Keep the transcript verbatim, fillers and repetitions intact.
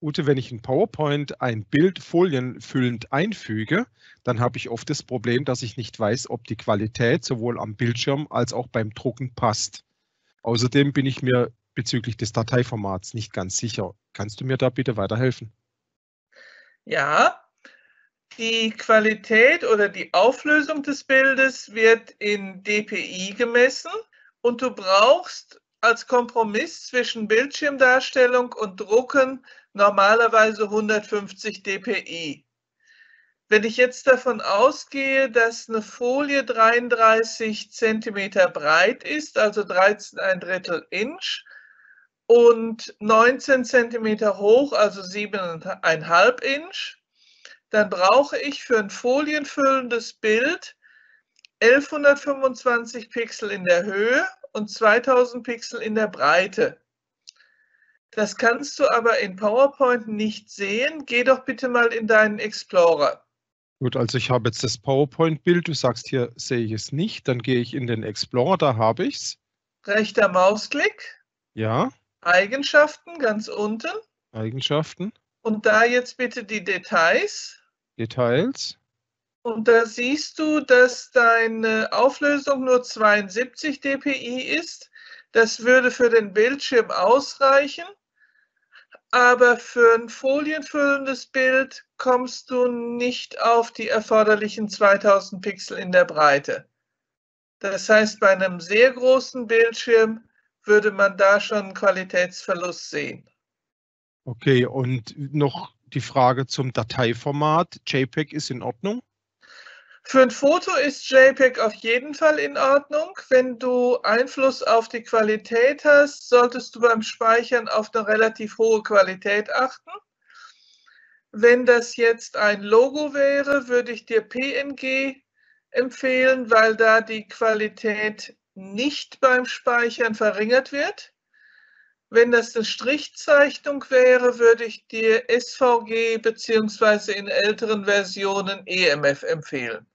Ute, wenn ich in PowerPoint ein Bild folienfüllend einfüge, dann habe ich oft das Problem, dass ich nicht weiß, ob die Qualität sowohl am Bildschirm als auch beim Drucken passt. Außerdem bin ich mir bezüglich des Dateiformats nicht ganz sicher. Kannst du mir da bitte weiterhelfen? Ja, die Qualität oder die Auflösung des Bildes wird in D P I gemessen und du brauchst als Kompromiss zwischen Bildschirmdarstellung und Drucken normalerweise hundertfünfzig D P I. Wenn ich jetzt davon ausgehe, dass eine Folie dreiunddreißig Zentimeter breit ist, also dreizehn ein Drittel Inch, und neunzehn Zentimeter hoch, also sieben Komma fünf Inch, dann brauche ich für ein folienfüllendes Bild elfhundertfünfundzwanzig Pixel in der Höhe und zweitausend Pixel in der Breite. Das kannst du aber in PowerPoint nicht sehen. Geh doch bitte mal in deinen Explorer. Gut, also ich habe jetzt das PowerPoint-Bild. Du sagst, hier sehe ich es nicht. Dann gehe ich in den Explorer, da habe ich es. Rechter Mausklick. Ja. Eigenschaften ganz unten. Eigenschaften. Und da jetzt bitte die Details. Details. Und da siehst du, dass deine Auflösung nur zweiundsiebzig D P I ist. Das würde für den Bildschirm ausreichen. Aber für ein folienfüllendes Bild kommst du nicht auf die erforderlichen zweitausend Pixel in der Breite. Das heißt, bei einem sehr großen Bildschirm würde man da schon einen Qualitätsverlust sehen. Okay, und noch die Frage zum Dateiformat. JPEG ist in Ordnung? Für ein Foto ist JPEG auf jeden Fall in Ordnung. Wenn du Einfluss auf die Qualität hast, solltest du beim Speichern auf eine relativ hohe Qualität achten. Wenn das jetzt ein Logo wäre, würde ich dir P N G empfehlen, weil da die Qualität nicht beim Speichern verringert wird. Wenn das eine Strichzeichnung wäre, würde ich dir S V G bzw. in älteren Versionen E M F empfehlen.